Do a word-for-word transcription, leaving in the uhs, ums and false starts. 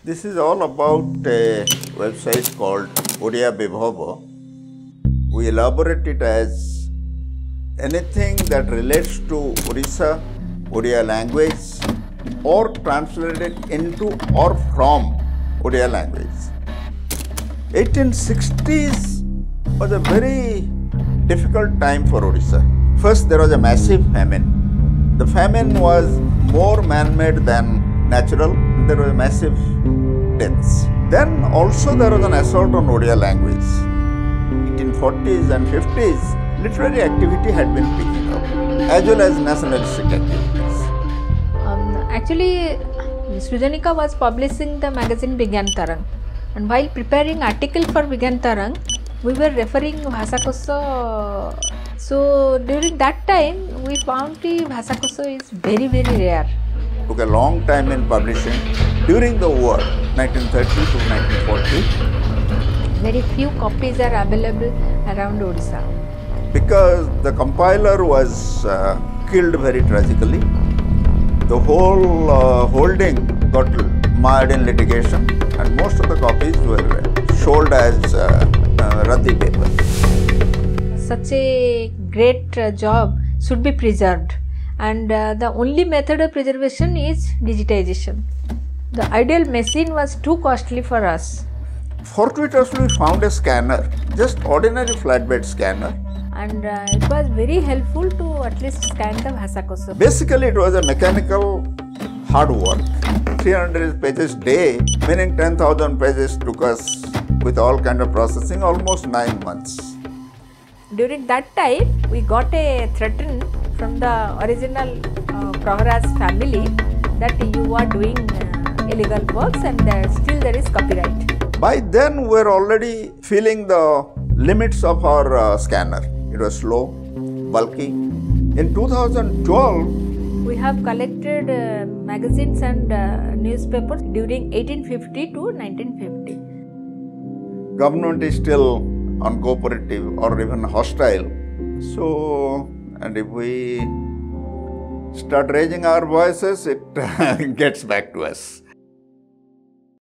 This is all about a website called Odia Bibhobo. We elaborate it as anything that relates to Odisha, Odia language, or translated into or from Odia language. eighteen sixties was a very difficult time for Odisha. First, there was a massive famine. The famine was more man-made than natural. There was massive deaths. Then also there was an assault on Odia language. eighteen forties and fifties, literary activity had been picking up, as well as nationalistic activities. Um, actually, Srujanika was publishing the magazine Vigyan Tarang, and while preparing article for Vigyan Tarang, we were referring Bhasakosha. So during that time, we found the Bhasakosha is very very rare. Took a long time in publishing. During the war, nineteen thirty to nineteen forty, very few copies are available around Odisha. Because the compiler was uh, killed very tragically, the whole uh, holding got mired in litigation, and most of the copies were sold as uh, uh, Raddi paper. Such a great uh, job should be preserved, and uh, the only method of preservation is digitization. The ideal machine was too costly for us. Fortuitously, we found a scanner, just ordinary flatbed scanner. And uh, it was very helpful to at least scan the Bhasakosha. Basically, it was a mechanical hard work. three hundred pages day, meaning ten thousand pages took us with all kind of processing, almost nine months. During that time, we got a threat from the original uh, Praharaj family that you are doing uh, illegal works, and uh, still there is copyright. By then, we were already feeling the limits of our uh, scanner. It was slow, bulky. In two thousand twelve, we have collected uh, magazines and uh, newspapers during eighteen fifty to nineteen fifty. Government is still uncooperative or even hostile. So, and if we start raising our voices, it gets back to us.